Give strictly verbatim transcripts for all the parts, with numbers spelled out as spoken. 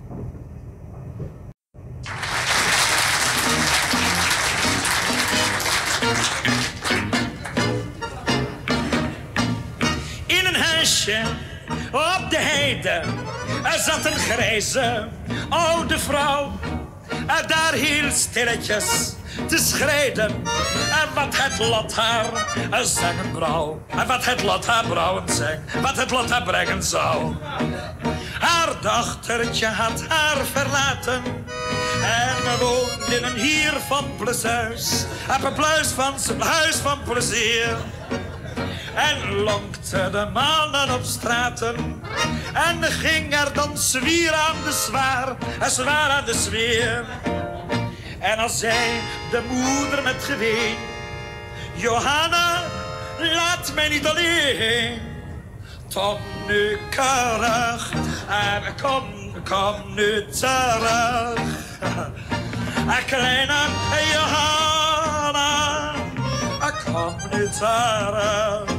In een huisje op de heide er zat een grijze oude vrouw. En daar hield stilletjes te schreden. En wat het lot haar zeggen brouw. En wat het lot haar brouwen zeng. Wat het lot haar brengen zou. Haar dochtertje had haar verlaten. En woonde in een hier van plezuis. Op een pluis van zijn huis van plezier. En lonkte de mannen op straten. En ging er dan zwier aan de zwaar. En zwaar aan de zwier. En als zei de moeder met geween: Johanna, laat mij niet alleen. Tot nu keurig. En kom, kom nu terug. Kleine Johanna, kom nu terug.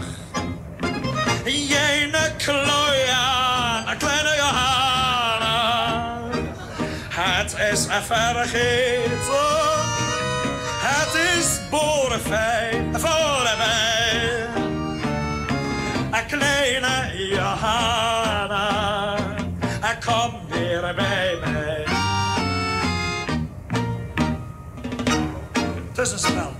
Jene kloja, kleine Johanna. Het is vergeten, het is boerenfijn voor mij. Kleine Johanna, kom weer bij mij. Het is een spel.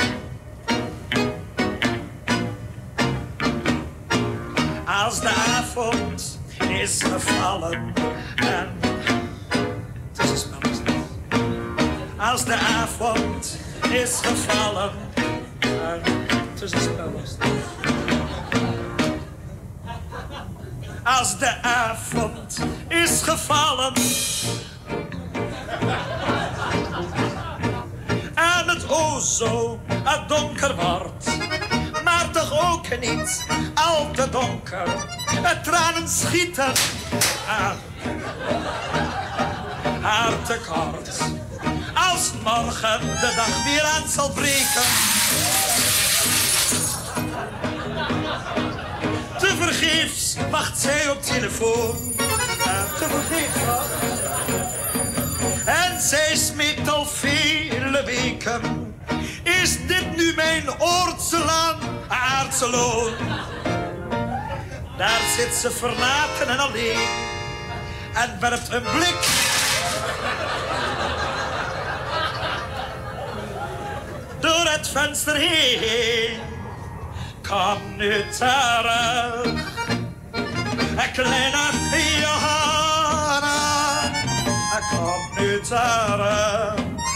Als de avond is gevallen en het is een spel. Als de avond is gevallen en het is een spel. Als de avond is gevallen en het o zo donker wordt, maar toch ook niet al te donker. Het tranen schieten aan haar tekort. Als morgen de dag weer aan zal breken, tevergeefs wacht zij op telefoon. Tevergeefs. En zij smeekt al vele weken: is dit nu mijn oordse laan, aardse loon? Daar zit ze verlaten en alleen en werpt een blik door het venster heen. Kom nu terug, kleine Johanna. Kom nu terug,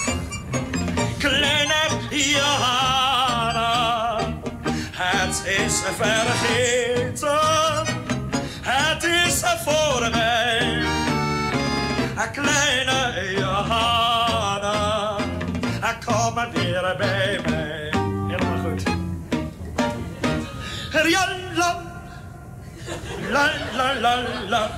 kleine Johanna. Het is vergeten, het is voor mij. Kleine Johanna, kom maar weer bij mij. Helemaal goed. Ja, la, la, la, la, la.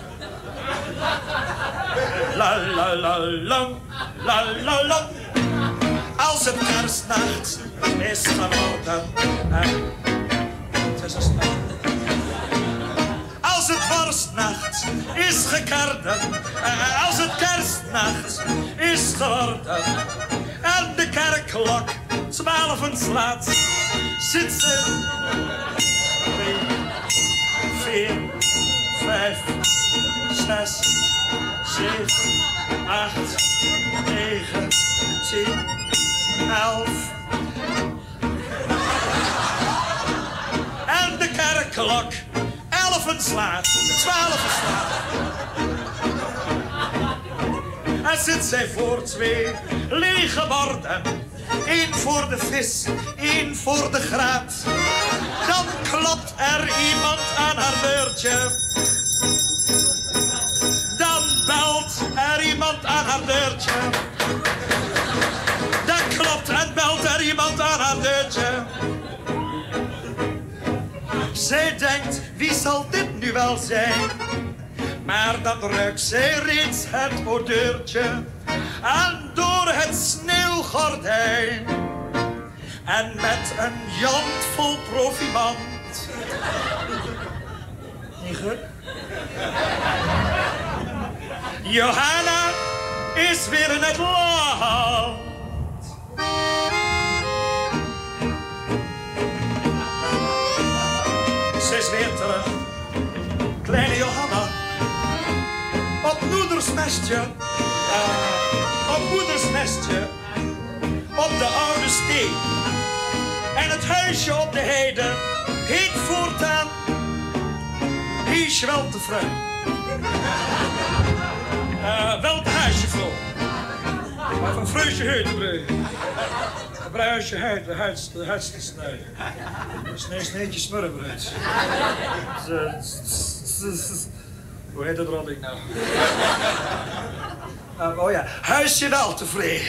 La, la, la, la, la, la, la. Als het kerstnacht is geworden, het is een spel. Als het vorstnacht is gekerden, als het kerstnacht is geworden en de kerkklok twaalfen slaat, zit ze drie, vier, vijf, zes, zeven, acht, negen, tien, elf. En de kerkklok elfen slaat, twaalfen slaat. En zit zij voor twee lege borden, één voor de vis, één voor de graat. Dan klopt er iemand aan haar deurtje. Dan belt er iemand aan haar deurtje. Dan klopt en belt er iemand aan haar deurtje. Zij denkt, wie zal dit nu wel zijn? Maar dan ruikt zij reeds het odeurtje aan door het sneeuwgordijn. En met een jant vol profiband. Niet goed? Johanna is weer in het land. Ze is weer terug, kleine Johanna. Op moeders nestje, uh, op moeders nestje, op de oude steen. En het huisje op de heide heet voortaan Hies wel te vrij. Uh, wel het huisje vol. Maar van vreusje heet breed. Een bruisje huid, de huid, de huid te snijden. Een snee sneetje smurrenbreed. Hoe heet dat rol ik nou? Uh, oh ja, huisje wel tevreden.